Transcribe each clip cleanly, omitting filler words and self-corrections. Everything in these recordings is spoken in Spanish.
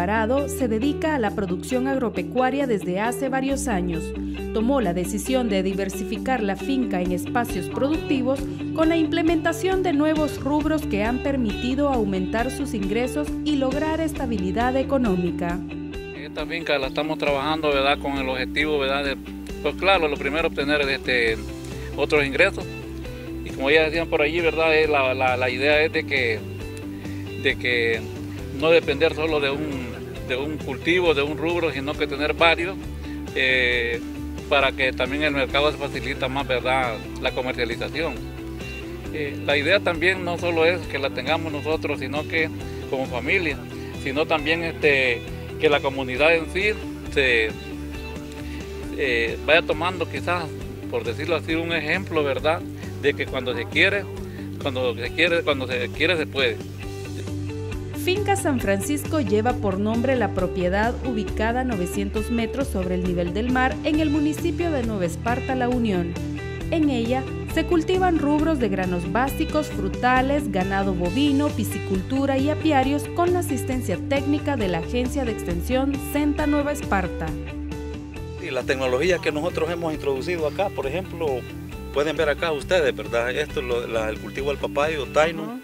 Alvarado se dedica a la producción agropecuaria desde hace varios años. Tomó la decisión de diversificar la finca en espacios productivos con la implementación de nuevos rubros que han permitido aumentar sus ingresos y lograr estabilidad económica. Esta finca la estamos trabajando, ¿verdad?, con el objetivo, ¿verdad?, pues claro, lo primero obtener otros ingresos. Y como ya decían por allí, ¿verdad?, la idea es de que no depender solo de un cultivo, de un rubro, sino que tener varios, para que también el mercado se facilita más, ¿verdad?, la comercialización. La idea también no solo es que la tengamos nosotros, sino que como familia, sino también que la comunidad en sí vaya tomando, quizás, por decirlo así, un ejemplo, ¿verdad?, de que cuando se quiere se puede. Finca San Francisco lleva por nombre la propiedad ubicada a 900 metros sobre el nivel del mar en el municipio de Nueva Esparta, La Unión. En ella se cultivan rubros de granos básicos, frutales, ganado bovino, piscicultura y apiarios con la asistencia técnica de la Agencia de Extensión Senta Nueva Esparta. Y la tecnología que nosotros hemos introducido acá, por ejemplo, pueden ver acá ustedes, ¿verdad? Esto es el cultivo del papayo, taino.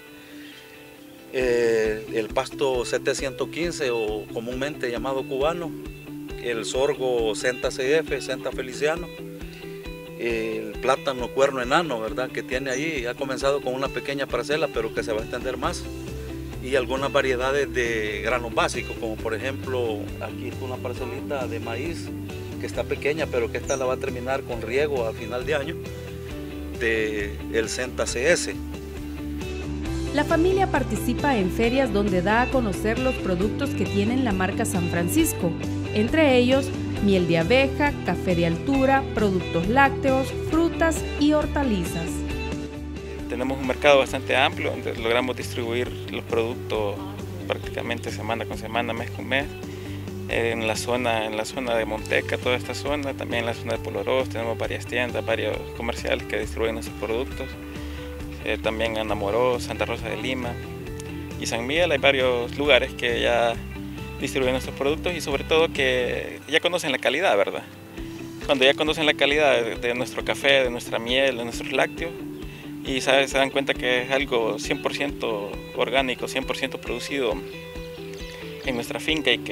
El pasto CT115 o comúnmente llamado cubano, el sorgo Senta CF, Senta Feliciano, el plátano cuerno enano, ¿verdad?, que tiene ahí, ha comenzado con una pequeña parcela pero que se va a extender más, y algunas variedades de granos básicos, como por ejemplo aquí está una parcelita de maíz que está pequeña pero que esta la va a terminar con riego a final de año, del Senta CS. La familia participa en ferias donde da a conocer los productos que tienen la marca San Francisco, entre ellos miel de abeja, café de altura, productos lácteos, frutas y hortalizas. Tenemos un mercado bastante amplio donde logramos distribuir los productos prácticamente semana con semana, mes con mes. En la zona de Monteca, toda esta zona, también en la zona de Polorós tenemos varias tiendas, varios comerciales que distribuyen nuestros productos. También en Amorós, Santa Rosa de Lima y San Miguel hay varios lugares que ya distribuyen nuestros productos y sobre todo que ya conocen la calidad, ¿verdad? Cuando ya conocen la calidad de nuestro café, de nuestra miel, de nuestros lácteos y se dan cuenta que es algo 100% orgánico, 100% producido en nuestra finca y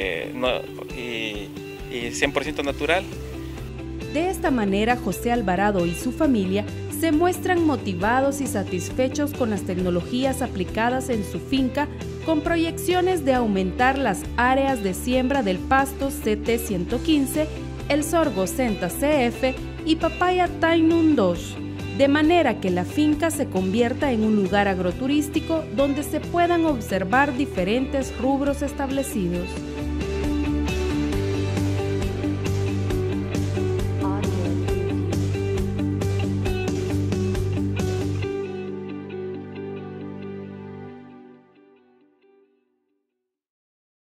100% natural. De esta manera, José Alvarado y su familia se muestran motivados y satisfechos con las tecnologías aplicadas en su finca, con proyecciones de aumentar las áreas de siembra del pasto CT115, el sorgo Senta CF y papaya Tainun 2, de manera que la finca se convierta en un lugar agroturístico donde se puedan observar diferentes rubros establecidos.